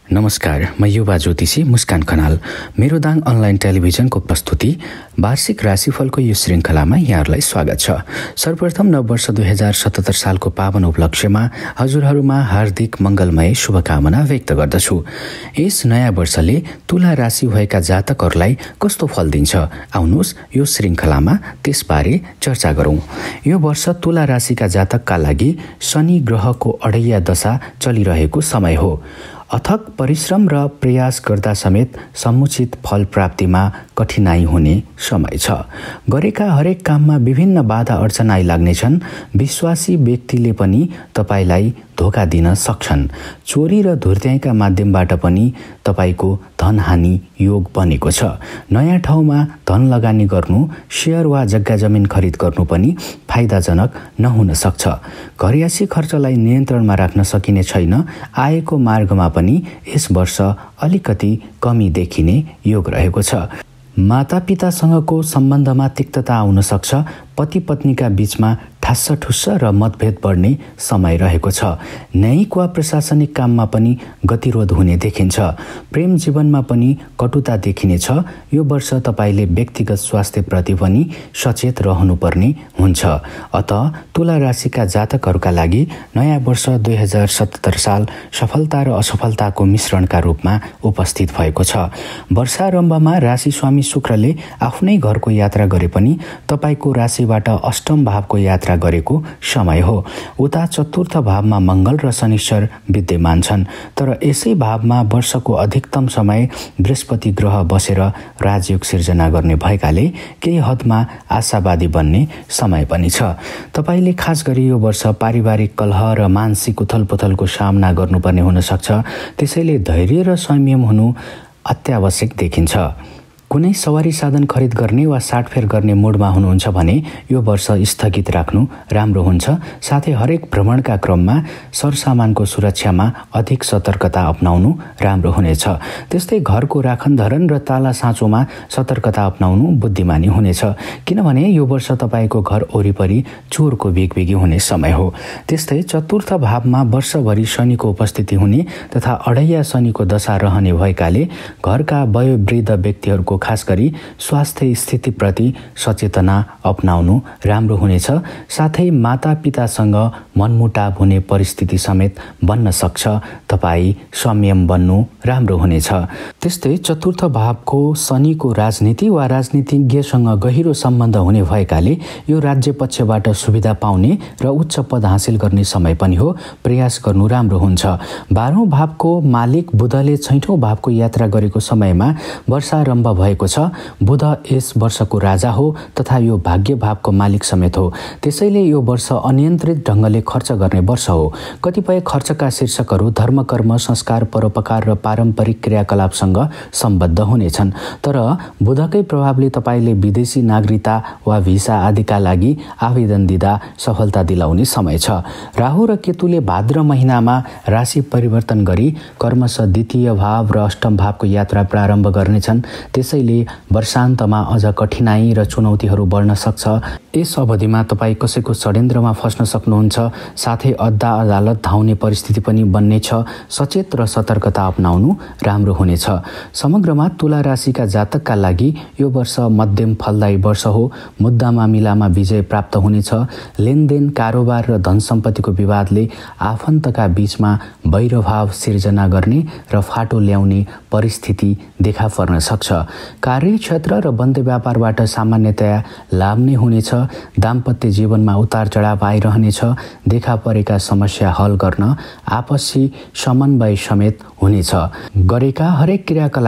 नमस्कार, म युवा ज्योतिषी मुस्कान खनाल। मेरो दाङ अनलाइन टेलिभिजनको प्रस्तुति वार्षिक राशिफलको यो श्रृङ्खलामा यहाँहरूलाई स्वागत छ। सर्वप्रथम नववर्ष 2077 सालको पावन उपलक्ष्यमा हजुरहरूमा हार्दिक मङ्गलमय शुभकामना व्यक्त गर्दछु। यस नयाँ वर्षले तुला राशि भएका जातकहरूलाई कस्तो फल दिन्छ, आउनुहोस् यो श्रृङ्खलामा त्यसबारे चर्चा गरौँ। यो वर्ष तुला राशिका जातकका लागि शनि ग्रहको अडैया दशा चलिरहेको समय हो। अथक परिश्रम र प्रयास गर्दा समेत समुचित फल प्राप्तिमा कठिनाई हुने समय छ। गरेका हरेक काममा विभिन्न बाधा अड्चन आइलाग्नेछन्। विश्वासी व्यक्तिले पनि तपाईलाई धोका दिन सक्छन्। चोरी र धुर्त्याइका माध्यमबाट पनि तपाईको धनहानि योग बनेको छ। नयाँ ठाउँमा धन लगानी गर्नु, शेयर वा जग्गा जमिन खरिद गर्नु पनि फाइदाजनक नहुन सक्छ। घरयासी खर्चलाई नियन्त्रणमा राख्न सकिने छैन। आएको मार्गमा पनि यस वर्ष अलिकति कमी देखिने योग रहेको छ। मातापितासँगको सम्बन्धमा तिक्तता आउन सक्छ। पति पत्नीका बीचमा ठुस्स र मतभेद बढ्ने समय रहेको छ। न्यायिक वा प्रशासनिक काममा पनि गतिरोध हुने देखिन्छ। प्रेम जीवनमा पनि कटुता देखिनेछ। यो वर्ष तपाईले व्यक्तिगत स्वास्थ्यप्रति पनि सचेत रहनुपर्ने हुन्छ। अत तुला राशिका जातकहरूका लागि नयाँ वर्ष 2077 साल सफलता र असफलताको मिश्रणका रूपमा उपस्थित भएको छ। वर्षारम्भमा राशि स्वामी शुक्रले आफ्नै घरको यात्रा गरे पनि तपाईको राशिबाट अष्टम भावको यात्रा गरेको समय हो। उता चतुर्थ भावमा मंगल र शनिश्चर विद्यमान छन्, तर यसै भावमा वर्षको अधिकतम समय बृहस्पति ग्रह बसेर राजयोग सिर्जना गर्ने भएकाले केही हदमा आशावादी बन्ने समय पनि छ। तपाईले खास गरी यो वर्ष पारिवारिक कलह र मानसिक उथलपुथलको सामना गर्नुपर्ने हुन सक्छ। त्यसैले धैर्य र संयम हुनु अत्यावश्यक देखिन्छ। कुनै सवारी साधन खरिद गर्ने वा साटफेर गर्ने मुडमा हुनुहुन्छ भने यो वर्ष स्थगित राख्नु राम्रो हुन्छ। साथै हरेक भ्रमणका क्रममा सरसामानको सुरक्षामा अधिक सतर्कता अपनाउनु राम्रो हुनेछ। त्यस्तै घरको राखनधरन र ताला साँचोमा सतर्कता अपनाउनु बुद्धिमानी हुनेछ, किनभने यो वर्ष तपाईको घर वरिपरि चोरको बिगबिगी हुने समय हो। त्यस्तै चतुर्थ भावमा वर्षभरि शनिको उपस्थिति हुने तथा अडैया शनिको दशा रहने भएकाले घरका वयोवृद्ध व्यक्तिहरूको खास गरी स्वास्थ्य स्थितिप्रति सचेतना अपनाउनु राम्रो हुनेछ। साथै मातापितासँग मनमुटाव हुने परिस्थिति समेत बन्न सक्छ। तपाई संयम बन्नु राम्रो हुनेछ। त्यस्तै चतुर्थ भावको शनिको राजनीति वा राजनीतिज्ञसँग गहिरो सम्बन्ध हुने भएकाले यो राज्य पक्षबाट सुविधा पाउने र उच्च पद हासिल गर्ने समय पनि हो। प्रयास गर्नु राम्रो हुन्छ। 12औं भावको मालिक बुधले 6औं भावको यात्रा गरेको समयमा वर्षारम्भ भएको छ। बुध यस वर्षको राजा हो तथा यो भाग्य भावको मालिक समेत हो। त्यसैले यो वर्ष अनियन्त्रित ढङ्गले खर्च गर्ने वर्ष हो। कतिपय खर्चका शीर्षकहरू धर्म, कर्म, संस्कार, परोपकार र पारम्परिक क्रियाकलापसँग सम्बद्ध हुनेछन्। तर बुधकै प्रभावले तपाईले विदेशी नागरिकता वा भिसा आदिका लागि आवेदन दिँदा सफलता दिलाउने समय छ। राहु र केतुले भाद्र महिनामा राशि परिवर्तन गरी कर्मश द्वितीय भाव र अष्टम भावको यात्रा प्रारम्भ गर्नेछन्। त्यसैले वर्षान्तमा अझ कठिनाई र चुनौतीहरू बढ्न सक्छ। यस अवधिमा तपाईँ कसैको षड्यन्त्रमा फस्न सक्नुहुन्छ। साथै अड्डा अदालत धाउने परिस्थिति पनि बन्नेछ। सचेत र सतर्कता अपनाउनु राम्रो हुनेछ। समग्रमा तुला राशिका जातकका लागि यो वर्ष मध्यम फलदायी वर्ष हो। मुद्दा मामिलामा विजय प्राप्त हुनेछ। लेनदेन, कारोबार र धन सम्पत्तिको विवादले आफन्तका बीचमा वैरभाव सिर्जना गर्ने र फाटो ल्याउने परिस्थिति देखा पर्न सक्छ। कार्यक्षेत्र र बन्द व्यापारबाट सामान्यतया लाभ नै हुनेछ। दाम्पत्य जीवनमा उतार चढाव आइरहनेछ। देखा परेका समस्या हल गर्न आपसी समन्वय समेत हुनेछ। गरेका हरेक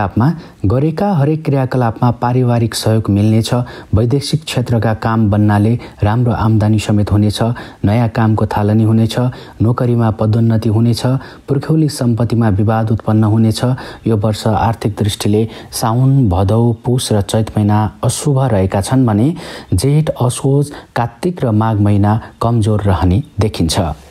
क्रियाकलापमा पारिवारिक सहयोग मिल्नेछ। वैदेशिक क्षेत्रका काम बन्नाले राम्रो आम्दानी समेत हुनेछ। नयाँ कामको थालनी हुनेछ। नोकरीमा पदोन्नति हुनेछ। पुर्खौली सम्पत्तिमा विवाद उत्पन्न हुनेछ। यो वर्ष आर्थिक दृष्टिले साउन, भदौ, पुष र चैत महिना अशुभ रहेका छन् भने जेठ, असोज, कार्तिक र माघ महिना कमजोर रहने देखिन्छ।